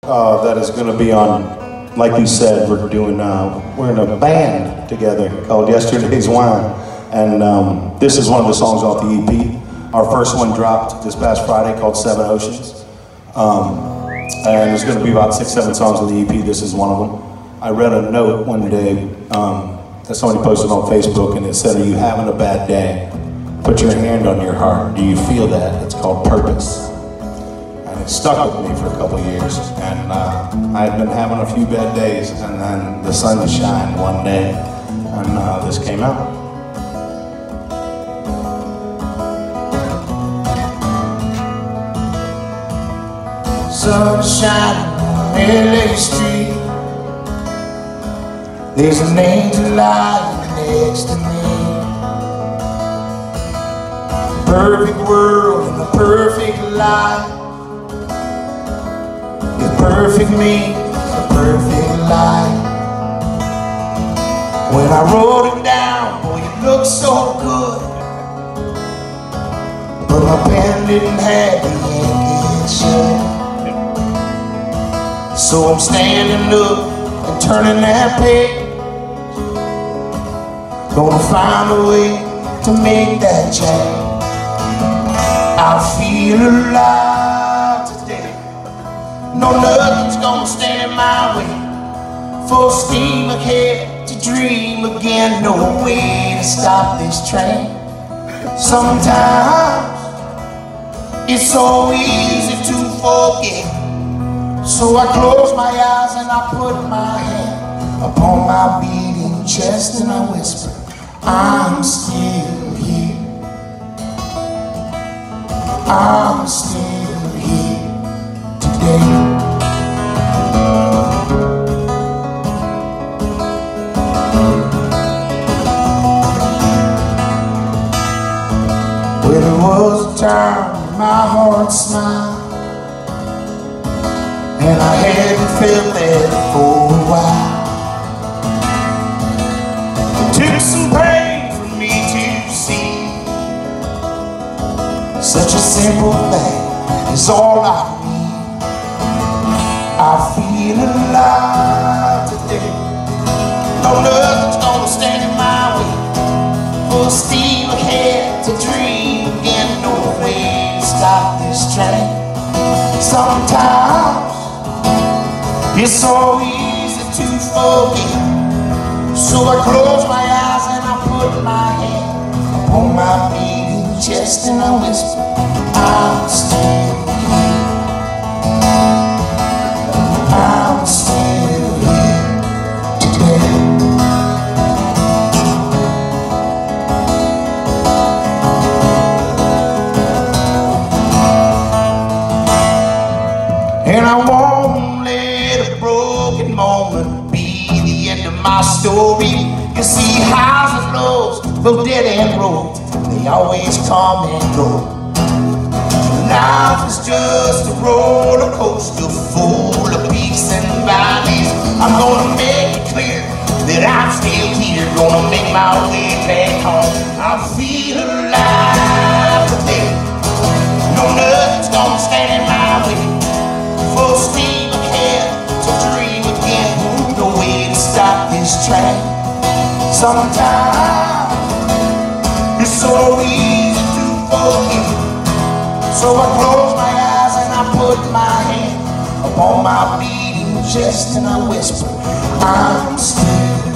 That is going to be on, like you said, we're in a band together called Yesterday's Wine, and this is one of the songs off the EP. Our first one dropped this past Friday called Seven Oceans, and there's going to be about 6-7 songs on the EP. This is one of them. I read a note one day that somebody posted on Facebook, and it said, "Are you having a bad day? Put your hand on your heart. Do you feel that? It's called purpose." And it stuck with me for a couple years, and I had been having a few bad days, and then the sun shined one day, and this came out. Sun shining on LA Street. There's an angel lying next to me. Perfect world and a perfect life. If perfect means a perfect life. When I wrote it down, boy, it looked so good, but my pen didn't have the ink it should. So I'm standing up and turning that page. Gonna find a way to make that change. I feel alive today. No, nothing's gonna stand in my way. Full steam ahead to dream again. No way to stop this train. Sometimes it's so easy to forget. So I close my eyes and I put my hand upon my beating chest and I whisper, I'm still here. I'm still here today. Well, there was a time when my heart smiled, and I hadn't felt that for a while. It took some pain for me to see such a simple thing is all I need. I feel alive today. No, nothing's gonna stand in my way. Full steam ahead to dream again. No way to stop this train. Sometimes it's so easy to forget. So I close my eyes and I put my hand upon my beating chest and I whisper, I'm still here. I'm still here today. And I won't let a broken moment be the end of my story. You see, highs and lows, those dead end roads, they always come and go. Life is just a roller coaster full of peaks and valleys. I'm gonna make it clear that I'm still here, gonna make my way back home. I feel alive today. No, nothing's gonna stand in my way. Full steam ahead to dream again. No way to stop this train. Sometimes it's so easy to forget. So I close my eyes and I put my hand upon my beating chest and I whisper, I'm still